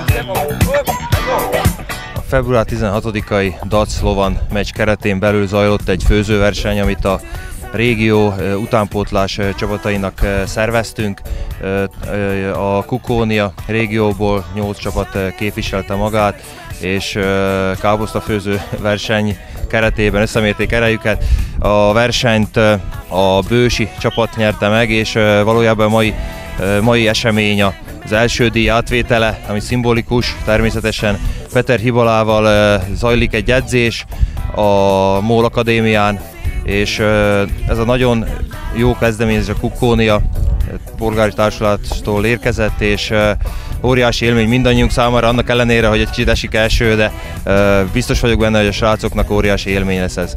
A február 16-ai Dac Lovan meccs keretén belül zajlott egy főzőverseny, amit a régió utánpótlás csapatainak szerveztünk. A Kukónia régióból 8 csapat képviselte magát, és káposztafőző verseny keretében összemérték erejüket. A versenyt a bősi csapat nyerte meg, és valójában mai esemény az első díj átvétele, ami szimbolikus. Természetesen Peter Hibalával zajlik egy edzés a MOL Akadémián, és ez a nagyon jó kezdeményezés a Kukónia polgári társulástól érkezett, és óriási élmény mindannyiunk számára, annak ellenére, hogy egy kicsit esik eső, de biztos vagyok benne, hogy a srácoknak óriási élmény lesz ez.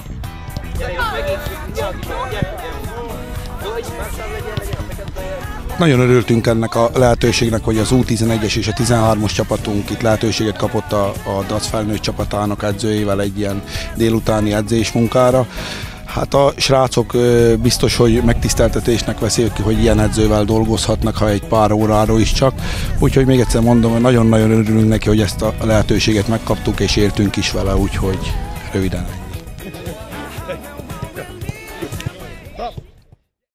Nagyon örültünk ennek a lehetőségnek, hogy az U11-es és a 13-os csapatunk itt lehetőséget kapott a Dac felnőtt csapatának edzőjével egy ilyen délutáni edzésmunkára. Hát a srácok biztos, hogy megtiszteltetésnek veszik, hogy ilyen edzővel dolgozhatnak, ha egy pár óráról is csak. Úgyhogy még egyszer mondom, hogy nagyon-nagyon örülünk neki, hogy ezt a lehetőséget megkaptuk, és értünk is vele, úgyhogy röviden.